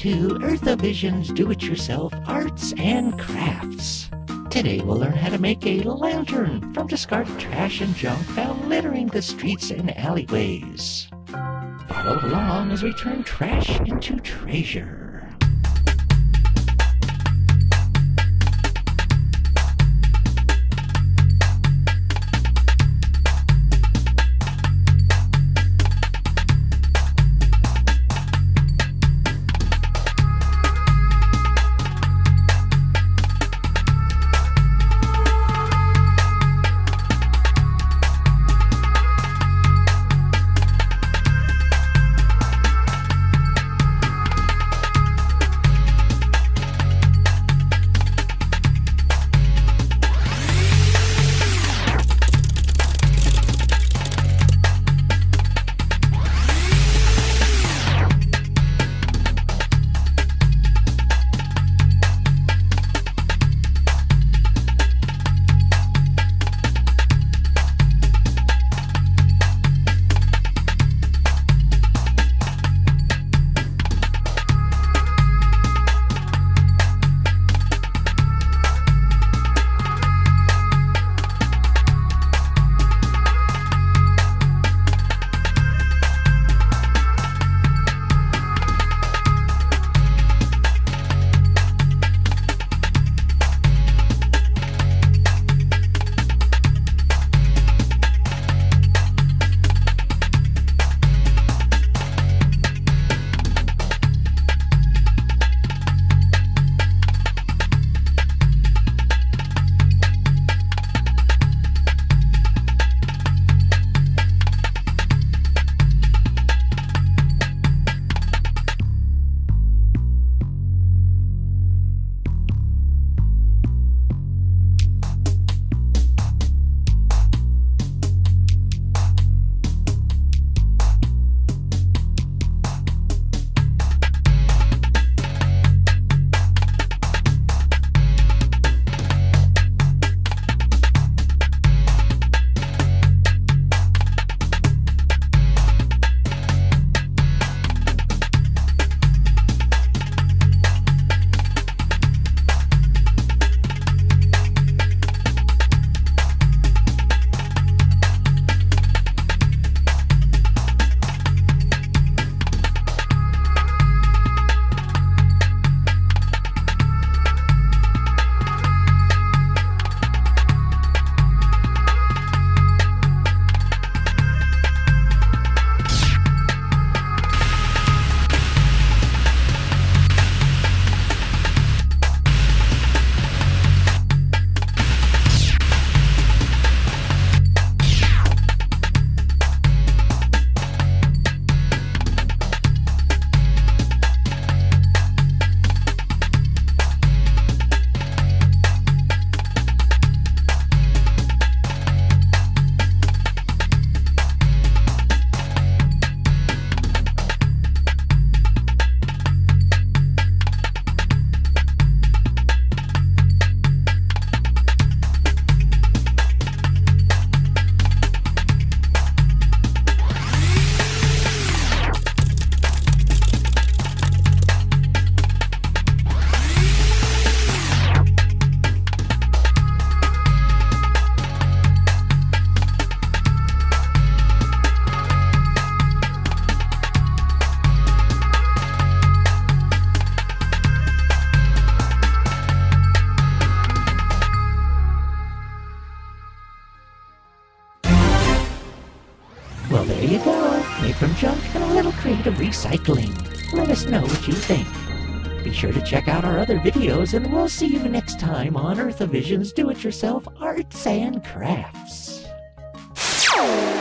to Earthavision's Do-It-Yourself Arts and Crafts. Today we'll learn how to make a lantern from discarded trash and junk found littering the streets and alleyways. Follow along as we turn trash into treasure. Well, there you go. Made from junk and a little creative recycling. Let us know what you think. Be sure to check out our other videos, and we'll see you next time on Earthavision's Do-It-Yourself Arts and Crafts.